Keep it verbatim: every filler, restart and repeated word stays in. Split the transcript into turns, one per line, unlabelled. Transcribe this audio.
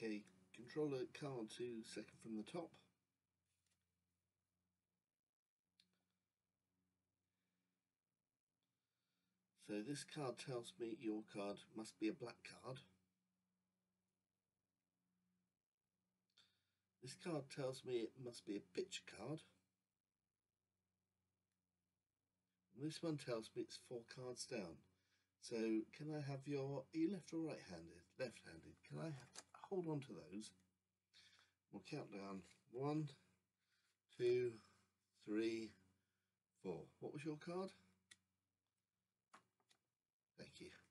Okay, controller card to second from the top. So this card tells me your card must be a black card. This card tells me it must be a pitch card. And this one tells me it's four cards down. So can I have your, are you left or right-handed? Left-handed. Can I have, hold on to those? We'll count down. One, two, three, four. What was your card? Thank you.